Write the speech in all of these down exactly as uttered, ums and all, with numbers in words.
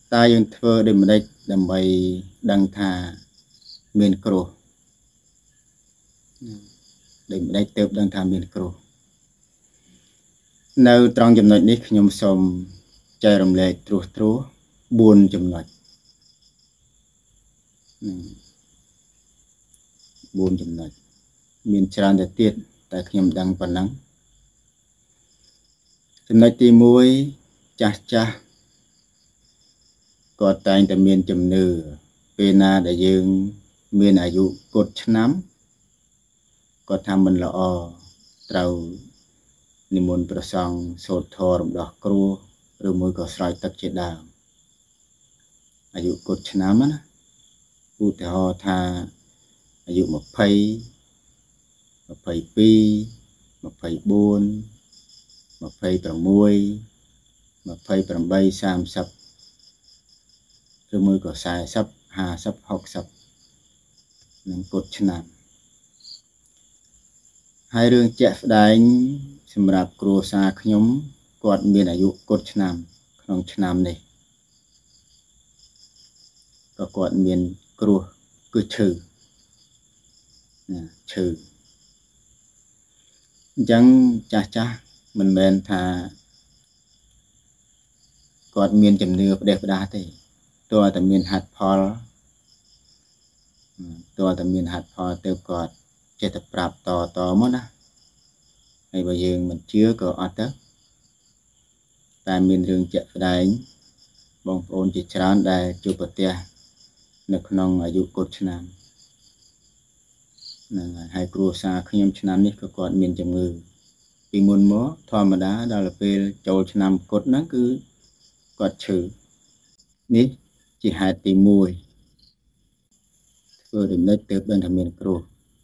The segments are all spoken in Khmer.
taយើងធ្វើដូចម្ដេចដើម្បីដឹងថាមានគ្រោះដូចម្ដេចទើបដឹងថាមានគ្រោះនៅត្រង់ចំណុចនេះខ្ញុំសូមចែករំលែកត្រួសត្រាសបួនចំណុចបួនចំណុចមានច្រើនទៅទៀតតែខ្ញុំដឹងប៉ុណ្ណឹងចំណុចទីមួយចាស់ចាស់គាត់តែងតែមានជំនឿពេលណាដែលយើងមានអាយុគត់ឆ្នាំគាត់ថាមិនល្អត្រូវនិមន្តព្រះសង្ឃសូត្រធម៌រំដោះគ្រោះឬមួយក៏ស្រោចទឹកជាដើមអាយុគត់ឆ្នាំណាឧទាហរណ៍ថាអាយុ20 22 24 30 ឬមួយក៏40 50 60នឹងគត់ឆ្នាំហើយរឿងជាក់ស្ដែងសម្រាប់គ្រួសារខ្ញុំគាត់មានអាយុគត់ឆ្នាំក្នុងឆ្នាំនេះក៏គាត់មានគ្រោះគឺឈឺណាឈឺអញ្ចឹងចាស់ចាស់មិនមែនថាគាត់មានជំនឿផ្ដេសផ្ដាសទេតើតែមានហេតុផលតើតែមានហេតុផលទៅគាត់ចេះតែប្រាប់តតមកណាហើយបើយើងមិនជឿក៏អត់ទៅតែមានរឿងជាក់ស្ដែងបងប្អូនជាច្រើនដែលជួបប្រទះនៅក្នុងអាយុគត់ឆ្នាំហ្នឹងហើយគ្រួសារខ្ញុំឆ្នាំនេះក៏គាត់មានជំងឺពីមុនមកធម្មតាដល់ពេលចូលឆ្នាំគត់ហ្នឹងគឺគាត់ឈឺនេះជាហេតុទីមួយធ្វើដំណេចទើបដឹងថាមានគ្រោះ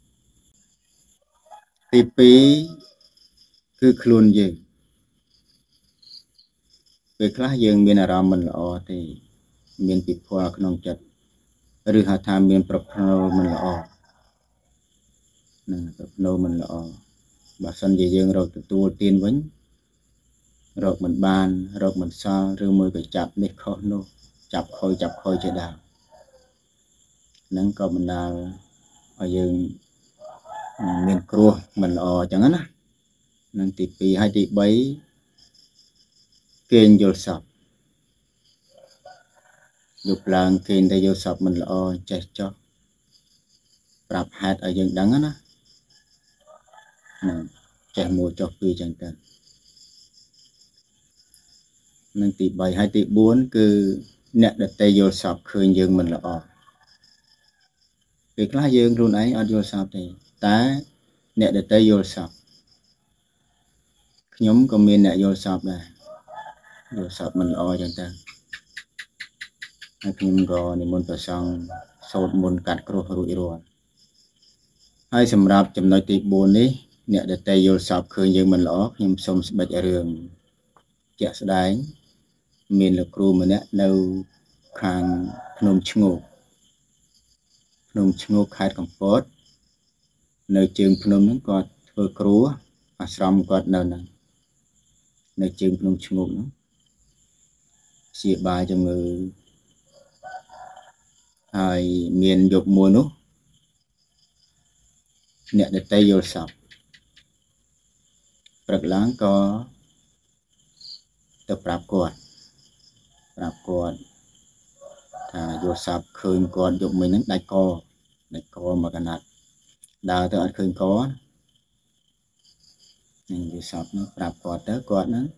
ទីពីរគឺខ្លួនយើងពេលខ្លះយើងមានអារម្មណ៍មិនល្អទេមានពិភ័យក្នុងចិត្តឬហៅថាមានប្រផ្នូលមិនល្អនឹងប្រផ្នូលមិនល្អបើសិនជាយើងរកទទួលទានវិញរកមិនបានរកមិនសល់ឬមួយក៏ចាប់នេះខុសនោះចាប់ខុសចាប់ខុសជាដើមនឹងក៏បណ្ដាលឲ្យយើងមានគ្រោះមិនល្អអញ្ចឹងណានឹងទីពីរហើយទីបីគេងយល់សប្តិយប់ឡើងគេងតែយល់សប្តិមិនល្អចេះចោះប្រាប់ហេតុឲ្យយើងដឹងណានឹងចេះមួយចុះពីរអញ្ចឹងទៅនឹងទីបីហើយទីបួនគឺអ្នកដតីយល់សប្តិឃើញយើងមិនល្អពេលខ្លះយើងខ្លួនឯងអត់យល់សប្តិទេតែអ្នកដតីយល់សប្តិខ្ញុំក៏មានអ្នកយល់សប្តិដែរយល់សប្តិមិនល្អអញ្ចឹងទៅហើយខ្ញុំក៏និមន្តព្រះសង្ឃសូត្រមន្តកាត់គ្រោះរួចរាល់ហើយសម្រាប់ចំណុចទីបួននេះអ្នកដតីយល់សប្តិឃើញយើងមិនល្អខ្ញុំសូមស្បិចរឿងជាក់ស្ដែងមានលោកគ្រូម្នាក់នៅខាងភ្នំឈ្ងោកភ្នំឈ្ងោកខេត្តកំពតនៅជើងភ្នំហ្នឹងគាត់ធ្វើគ្រូអាស្រមគាត់នៅហ្នឹងនៅជើងភ្នំឈ្ងោកហ្នឹងព្យាបាលជំងឺហើយមានយប់មួយនោះអ្នកដតីយល់សប្តិព្រឹកឡើងក៏ទៅប្រាប់គាត់ប្រាប់គាត់ថាយល់សប្តិឃើញគាត់យប់មិញហ្នឹងដាច់កដាច់កមកកណាត់ដើរទៅអត់ឃើញកនឹងយល់សប្តិហ្នឹងប្រាប់គាត់ទៅគាត់ហ្នឹង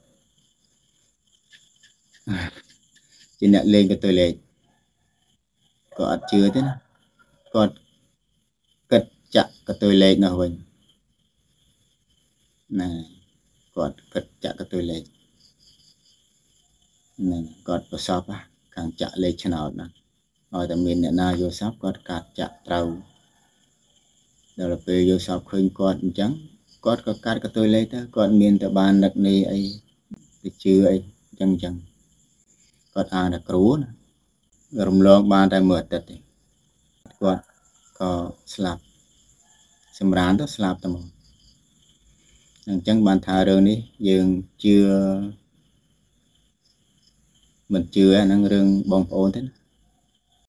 ជាអ្នកលេងក៏ទៅលេងក៏អត់ជឿទេណាគាត់គិតចាក់ក៏ទៅលេងនោះវិញណាគាត់គិតចាក់ក៏ទៅលេងហ្នឹងគាត់ប្រសពខាងចាក់លេខឆ្នោតហ្នឹងឲ្យតែមានអ្នកណាយល់សប្តិគាត់កាត់ចាក់ត្រូវដល់ពេលយល់សប្តិឃើញគាត់អញ្ចឹងគាត់ក៏កាត់ក៏ទៅលេខទៅគាត់មានតែបាននឹកនេះអីទៅជឿអីអញ្ចឹងអញ្ចឹងគាត់អានតែគ្រូណារំលងបានតែមួយអាទិត្យទេគាត់ក៏ស្លាប់សម្រានទៅស្លាប់តែមកអញ្ចឹងបានថារឿងនេះយើងជឿមិនជឿអាហ្នឹងរឿងបងប្អូនទេណា